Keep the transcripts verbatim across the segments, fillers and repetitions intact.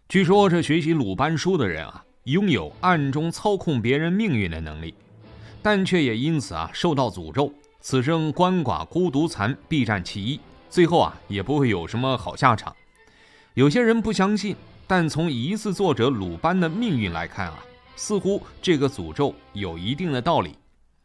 据说这学习鲁班书的人啊，拥有暗中操控别人命运的能力，但却也因此啊受到诅咒，此生鳏寡孤独残，必占其一，最后啊也不会有什么好下场。有些人不相信，但从疑似作者鲁班的命运来看啊，似乎这个诅咒有一定的道理。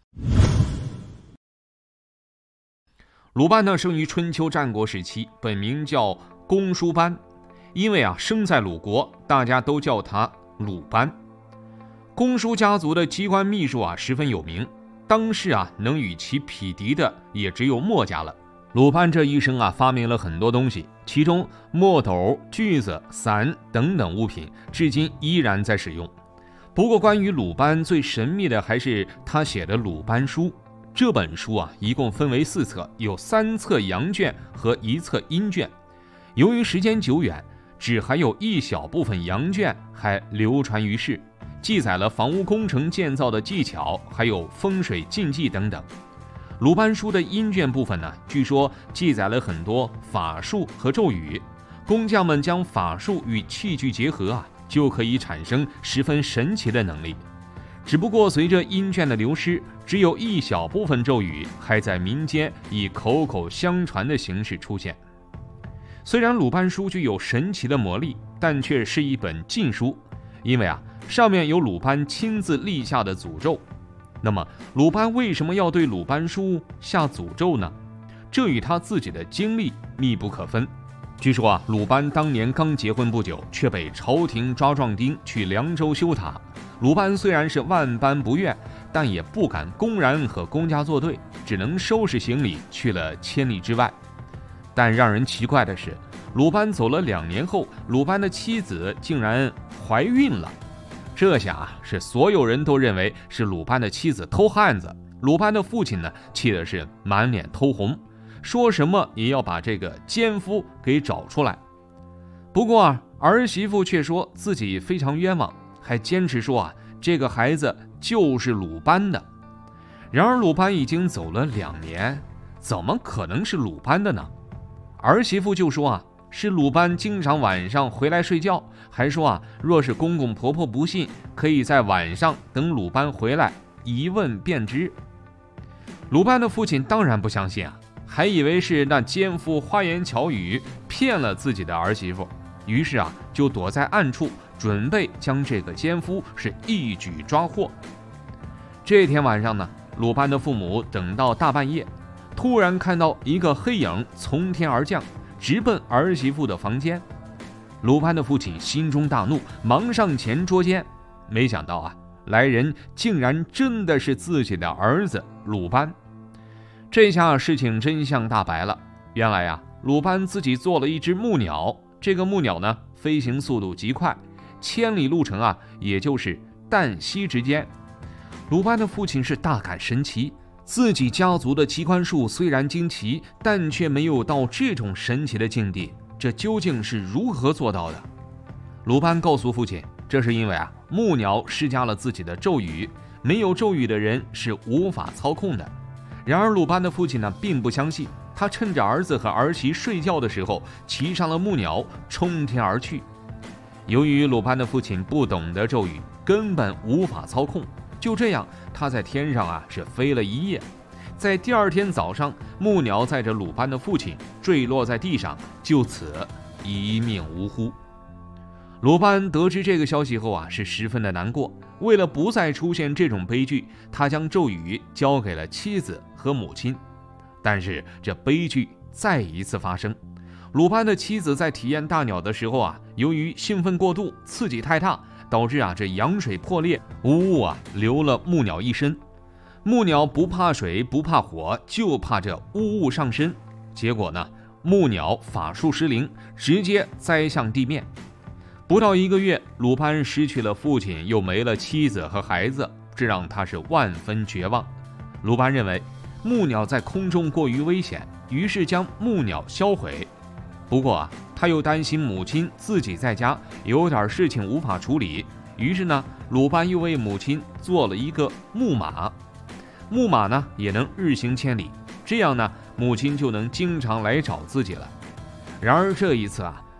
鲁班呢，生于春秋战国时期，本名叫公叔班，因为啊生在鲁国，大家都叫他鲁班。公叔家族的机关秘术啊十分有名，当世啊能与其匹敌的也只有墨家了。鲁班这一生啊发明了很多东西，其中墨斗、锯子、伞等等物品至今依然在使用。不过关于鲁班最神秘的还是他写的鲁班书。这本书啊一共分为四册，有三册阳卷和一册阴卷。由于时间久远，只还有一小部分阳卷还流传于世，记载了房屋工程建造的技巧，还有风水禁忌等等。鲁班书的阴卷部分呢，据说记载了很多法术和咒语，工匠们将法术与器具结合啊，就可以产生十分神奇的能力。只不过随着阴卷的流失，只有一小部分咒语还在民间以口口相传的形式出现。虽然鲁班书具有神奇的魔力，但却是一本禁书，因为啊上面有鲁班亲自立下的诅咒。那么鲁班为什么要对鲁班书下诅咒呢？这与他自己的经历密不可分。据说啊，鲁班当年刚结婚不久，却被朝廷抓壮丁去凉州修塔。鲁班虽然是万般不愿，但也不敢公然和公家作对，只能收拾行李去了千里之外。但让人奇怪的是，鲁班走了两年后，鲁班的妻子竟然怀孕了。这下啊，是所有人都认为是鲁班的妻子偷汉子。鲁班的父亲呢，气的是满脸通红，说什么也要把这个奸夫给找出来。不过啊，儿媳妇却说自己非常冤枉，还坚持说啊，这个孩子就是鲁班的。然而鲁班已经走了两年，怎么可能是鲁班的呢？儿媳妇就说啊，是鲁班经常晚上回来睡觉，还说啊，若是公公婆婆不信，可以在晚上等鲁班回来一问便知。鲁班的父亲当然不相信啊，还以为是那奸夫花言巧语骗了自己的儿媳妇，于是啊就躲在暗处，准备将这个奸夫是一举抓获。这天晚上呢，鲁班的父母等到大半夜，突然看到一个黑影从天而降，直奔儿媳妇的房间。鲁班的父亲心中大怒，忙上前捉奸，没想到啊，来人竟然真的是自己的儿子鲁班。这下事情真相大白了，原来啊，鲁班自己做了一只木鸟，这个木鸟呢，飞行速度极快，千里路程啊，也就是旦夕之间。鲁班的父亲是大感神奇，自己家族的机关术虽然惊奇，但却没有到这种神奇的境地，这究竟是如何做到的？鲁班告诉父亲，这是因为啊，木鸟施加了自己的咒语，没有咒语的人是无法操控的。然而鲁班的父亲呢，并不相信，他趁着儿子和儿媳睡觉的时候，骑上了木鸟，冲天而去。由于鲁班的父亲不懂得咒语，根本无法操控，就这样他在天上啊是飞了一夜。在第二天早上，木鸟载着鲁班的父亲坠落在地上，就此一命呜呼。鲁班得知这个消息后啊，是十分的难过。为了不再出现这种悲剧，他将咒语交给了妻子和母亲。但是这悲剧再一次发生。鲁班的妻子在体验大鸟的时候啊，由于兴奋过度，刺激太大，导致啊这羊水破裂，呜呜啊流了木鸟一身。木鸟不怕水，不怕火，就怕这呜呜上身。结果呢，木鸟法术失灵，直接栽向地面。不到一个月，鲁班失去了父亲，又没了妻子和孩子，这让他是万分绝望。鲁班认为木鸟在空中过于危险，于是将木鸟销毁。不过啊，他又担心母亲自己在家有点事情无法处理，于是呢，鲁班又为母亲做了一个木马。木马呢也能日行千里，这样呢，母亲就能经常来找自己了。然而这一次啊，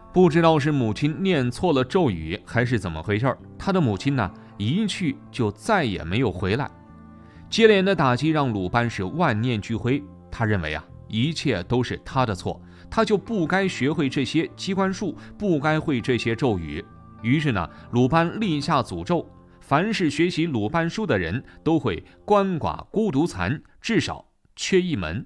不知道是母亲念错了咒语还是怎么回事，他的母亲呢一去就再也没有回来。接连的打击让鲁班是万念俱灰，他认为啊一切都是他的错，他就不该学会这些机关术，不该会这些咒语。于是呢，鲁班立下诅咒，凡是学习鲁班书的人都会鳏寡孤独残，至少缺一门。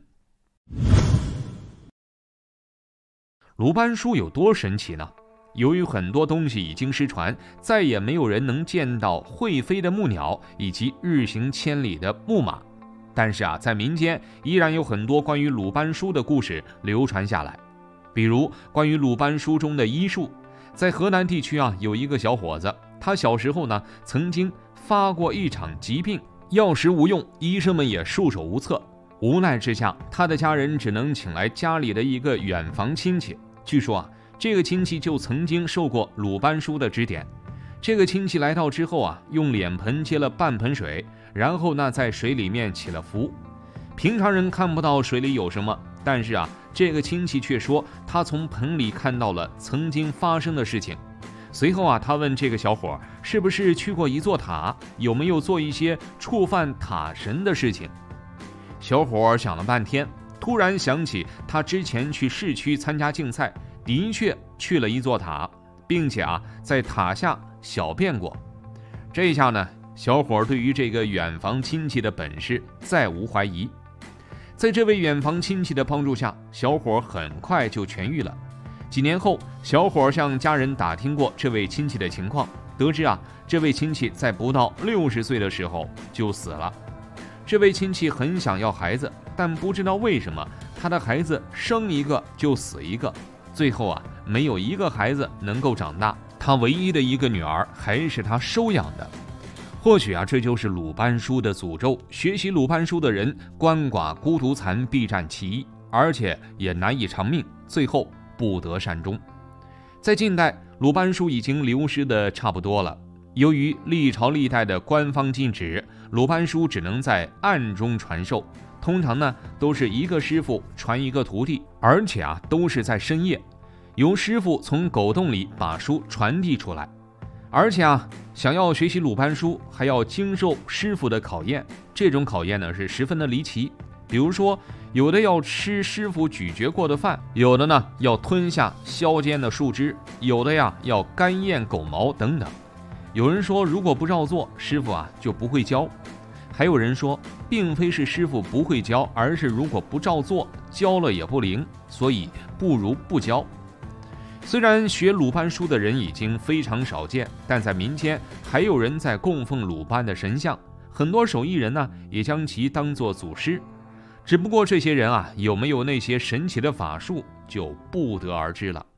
鲁班书有多神奇呢？由于很多东西已经失传，再也没有人能见到会飞的木鸟以及日行千里的木马。但是啊，在民间依然有很多关于鲁班书的故事流传下来。比如关于鲁班书中的医术，在河南地区啊，有一个小伙子，他小时候呢曾经发过一场疾病，药石无用，医生们也束手无策。无奈之下，他的家人只能请来家里的一个远房亲戚。据说啊，这个亲戚就曾经受过鲁班书的指点。这个亲戚来到之后啊，用脸盆接了半盆水，然后呢在水里面起了符。平常人看不到水里有什么，但是啊，这个亲戚却说他从盆里看到了曾经发生的事情。随后啊，他问这个小伙是不是去过一座塔，有没有做一些触犯塔神的事情。小伙想了半天，突然想起他之前去市区参加竞赛，的确去了一座塔，并且啊在塔下小便过。这下呢，小伙对于这个远房亲戚的本事再无怀疑。在这位远房亲戚的帮助下，小伙很快就痊愈了。几年后，小伙向家人打听过这位亲戚的情况，得知啊这位亲戚在不到六十岁的时候就死了。这位亲戚很想要孩子，但不知道为什么他的孩子生一个就死一个，最后啊没有一个孩子能够长大，他唯一的一个女儿还是他收养的。或许啊这就是鲁班书的诅咒，学习鲁班书的人鳏寡孤独残，必占其一，而且也难以长命，最后不得善终。在近代，鲁班书已经流失的差不多了。由于历朝历代的官方禁止，鲁班书只能在暗中传授，通常呢都是一个师傅传一个徒弟，而且啊都是在深夜，由师傅从狗洞里把书传递出来。而且啊，想要学习鲁班书，还要经受师傅的考验，这种考验呢是十分的离奇。比如说，有的要吃师傅咀嚼过的饭，有的呢要吞下削尖的树枝，有的呀要干咽狗毛等等。有人说，如果不照做，师傅啊就不会教；还有人说，并非是师傅不会教，而是如果不照做，教了也不灵，所以不如不教。虽然学鲁班书的人已经非常少见，但在民间还有人在供奉鲁班的神像，很多手艺人呢也将其当作祖师。只不过这些人啊有没有那些神奇的法术，就不得而知了。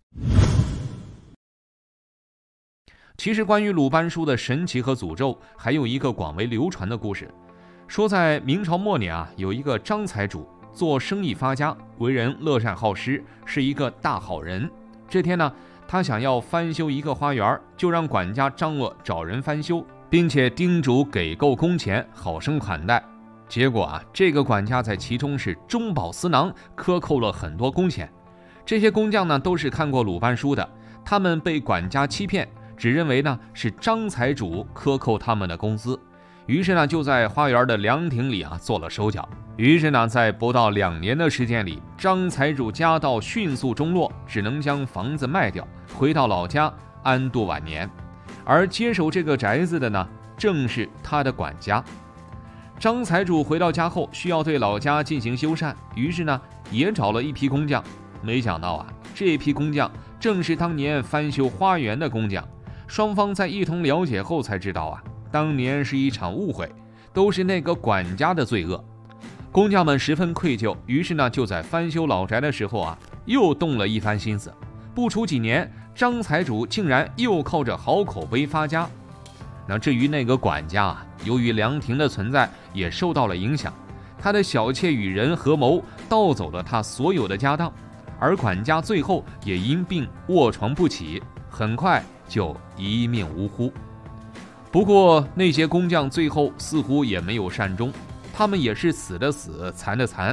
其实关于鲁班书的神奇和诅咒，还有一个广为流传的故事。说在明朝末年啊，有一个张财主做生意发家，为人乐善好施，是一个大好人。这天呢，他想要翻修一个花园，就让管家张罗找人翻修，并且叮嘱给够工钱，好生款待。结果啊，这个管家在其中是中饱私囊，克扣了很多工钱。这些工匠呢，都是看过鲁班书的，他们被管家欺骗，只认为呢是张财主克扣他们的工资，于是呢就在花园的凉亭里啊做了手脚。于是呢，在不到两年的时间里，张财主家道迅速中落，只能将房子卖掉，回到老家安度晚年。而接手这个宅子的呢，正是他的管家。张财主回到家后，需要对老家进行修缮，于是呢也找了一批工匠。没想到啊，这批工匠正是当年翻修花园的工匠。双方在一同了解后才知道啊，当年是一场误会，都是那个管家的罪恶。工匠们十分愧疚，于是呢就在翻修老宅的时候啊，又动了一番心思。不出几年，张财主竟然又靠着好口碑发家。那至于那个管家啊，由于凉亭的存在，也受到了影响。他的小妾与人合谋，盗走了他所有的家当，而管家最后也因病卧床不起，很快就一命呜呼。不过那些工匠最后似乎也没有善终，他们也是死的死，残的残，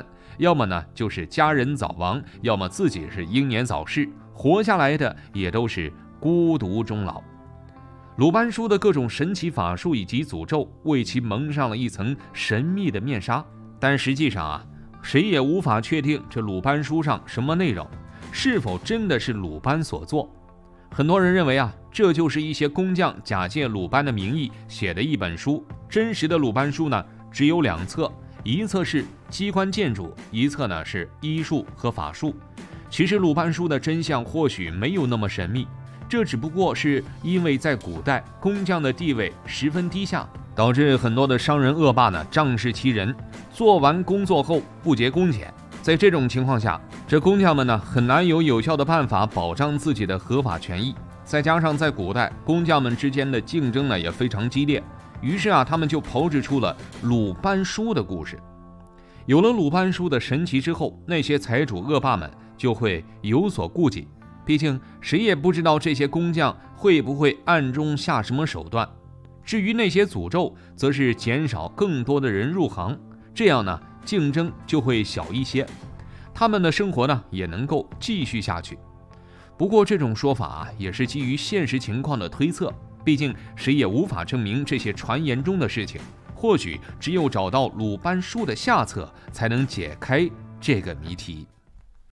要么呢就是家人早亡，要么自己是英年早逝，活下来的也都是孤独终老。鲁班书的各种神奇法术以及诅咒为其蒙上了一层神秘的面纱，但实际上啊，谁也无法确定这鲁班书上什么内容，是否真的是鲁班所作。很多人认为啊，这就是一些工匠假借鲁班的名义写的一本书。真实的鲁班书呢，只有两册，一册是机关建筑，一册呢是医术和法术。其实鲁班书的真相或许没有那么神秘，这只不过是因为在古代工匠的地位十分低下，导致很多的商人恶霸呢仗势欺人，做完工作后不结工钱。在这种情况下，这工匠们呢很难有有效的办法保障自己的合法权益。再加上在古代工匠们之间的竞争呢也非常激烈，于是啊他们就炮制出了鲁班书的故事。有了鲁班书的神奇之后，那些财主恶霸们就会有所顾忌，毕竟谁也不知道这些工匠会不会暗中下什么手段。至于那些诅咒，则是减少更多的人入行，这样呢竞争就会小一些，他们的生活呢也能够继续下去。不过这种说法啊，也是基于现实情况的推测，毕竟谁也无法证明这些传言中的事情。或许只有找到鲁班书的下册，才能解开这个谜题。